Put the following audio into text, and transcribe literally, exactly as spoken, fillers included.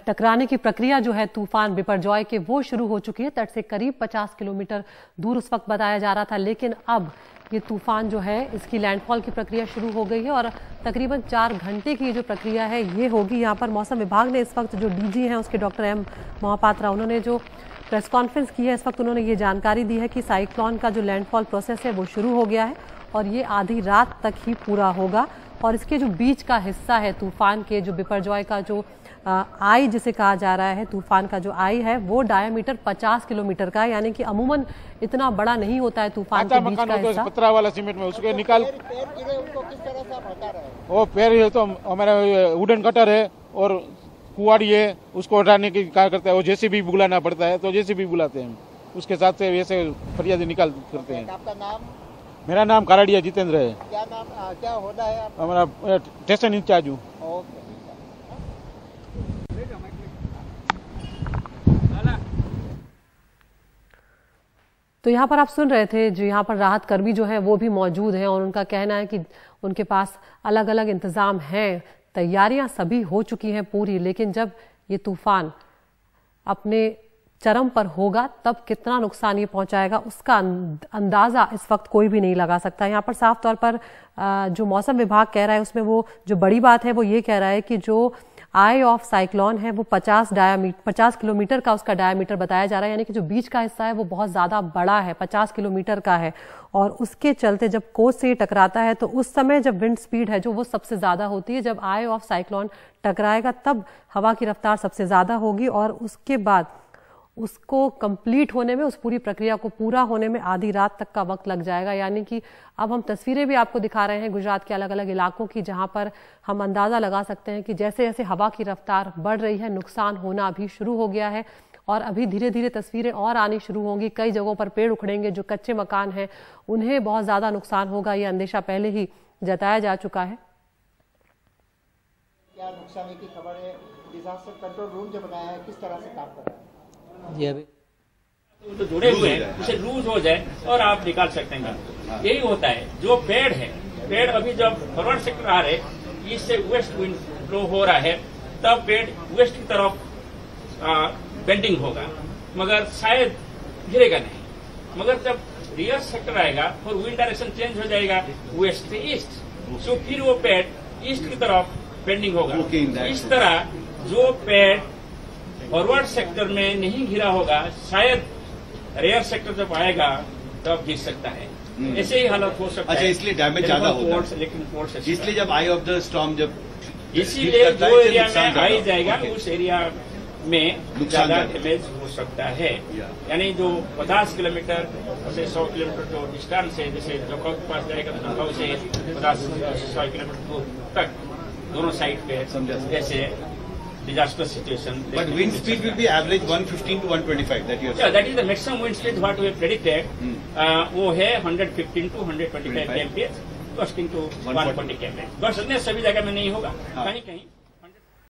टकराने की प्रक्रिया जो है तूफान बिपरजॉय के वो शुरू हो चुकी है। तट से करीब पचास किलोमीटर दूर उस वक्त बताया जा रहा था, लेकिन अब ये तूफान जो है इसकी लैंडफॉल की प्रक्रिया शुरू हो गई है और तकरीबन चार घंटे की जो प्रक्रिया है ये होगी। यहाँ पर मौसम विभाग ने इस वक्त जो डीजी हैं उसके डॉक्टर एम महापात्रा, उन्होंने जो प्रेस कॉन्फ्रेंस की है इस वक्त उन्होंने ये जानकारी दी है कि साइक्लोन का जो लैंडफॉल प्रोसेस है वो शुरू हो गया है और ये आधी रात तक ही पूरा होगा। और इसके जो बीच का हिस्सा है तूफान के, जो बिपरजॉय का जो आई जिसे कहा जा रहा है, तूफान का जो आई है वो डायमीटर पचास किलोमीटर का है, यानी कि अमूमन इतना बड़ा नहीं होता है तूफान के बीच का हिस्सा। पतरा वाला सीमेंट में उसको निकाल, वो पैर है तो हमारा वुडन कटर है और कुआड़ी है, उसको हटाने की कार्य करता है। वो जेसीबी बुलाना पड़ता है तो जेसीबी बुलाते हैं, उसके साथ से वैसे फरियादी निकाल करते हैं। आपका नाम? मेरा नाम काराडिया जितेंद्र है। क्या नाम आ, क्या होता है आपका? हमारा स्टेशन इंचार्ज हूँ। तो यहाँ पर आप सुन रहे थे, जो यहाँ पर राहत कर्मी जो हैं वो भी मौजूद हैं और उनका कहना है कि उनके पास अलग अलग इंतजाम हैं, तैयारियां सभी हो चुकी हैं पूरी, लेकिन जब ये तूफान अपने चरम पर होगा तब कितना नुकसान ये पहुंचाएगा उसका अंदाजा इस वक्त कोई भी नहीं लगा सकता। यहाँ पर साफ तौर पर जो मौसम विभाग कह रहा है उसमें वो जो बड़ी बात है वो ये कह रहा है कि जो आई ऑफ साइक्लोन है वो पचास डायामीटर पचास किलोमीटर का उसका डायामीटर बताया जा रहा है, यानी कि जो बीच का हिस्सा है वो बहुत ज्यादा बड़ा है, पचास किलोमीटर का है। और उसके चलते जब कोस्ट से टकराता है तो उस समय जब विंड स्पीड है जो वो सबसे ज्यादा होती है, जब आई ऑफ साइक्लोन टकराएगा तब हवा की रफ्तार सबसे ज्यादा होगी और उसके बाद उसको कंप्लीट होने में, उस पूरी प्रक्रिया को पूरा होने में आधी रात तक का वक्त लग जाएगा। यानी कि अब हम तस्वीरें भी आपको दिखा रहे हैं गुजरात के अलग अलग इलाकों की, जहां पर हम अंदाजा लगा सकते हैं कि जैसे जैसे हवा की रफ्तार बढ़ रही है नुकसान होना अभी शुरू हो गया है और अभी धीरे धीरे तस्वीरें और आनी शुरू होंगी। कई जगहों पर पेड़ उखड़ेंगे, जो कच्चे मकान हैं उन्हें बहुत ज्यादा नुकसान होगा, ये अंदेशा पहले ही जताया जा चुका है। क्या नुकसान की खबर है? डिजास्टर कंट्रोल रूम जो बनाया है किस तरह से काम कर रहा है? जी अभी तो जुड़े हुए हैं, उसे लूज हो जाए और आप निकाल सकते हैं। यही होता है। जो पेड़ है, पेड़ अभी जब फॉरवर्ड सेक्टर आ रहे, ईस्ट से वेस्ट विंड फ्लो हो रहा है, तब पेड़ वेस्ट की तरफ बेंडिंग होगा, मगर शायद गिरेगा नहीं। मगर जब रियर सेक्टर आएगा और विंड डायरेक्शन चेंज हो जाएगा वेस्ट से ईस्ट, तो फिर वो पेड़ ईस्ट की तरफ बेंडिंग होगा। इस तरह जो पेड़ फॉरवर्ड सेक्टर में नहीं घिरा होगा, शायद रेयर सेक्टर जब आएगा तब गिर सकता है। ऐसे ही हालत हो सकता अच्छा, है। इसलिए डैमेज ज्यादा होगा, लेकिन इसलिए जब आई ऑफ द स्टॉर्म जब इसीलिए जो एरिया में आई जाएगा उस एरिया में ज्यादा डैमेज हो सकता है। यानी जो पचास किलोमीटर से सौ किलोमीटर जो डिस्टेंस है, जैसे जोकाऊ के पास जाएगा तो जोकाऊ से पचास सौ किलोमीटर दूर तक दोनों साइड पे ऐसे disaster situation. But wind speed will be average one fifteen to one twenty-five. That you are saying. Yeah, that is the maximum wind speed what we have predicted. Hmm. Uh, वो है one fifteen to one twenty-five kmph, costing to one forty kmph. बस अन्य सभी जगह में नहीं होगा, कहीं कहीं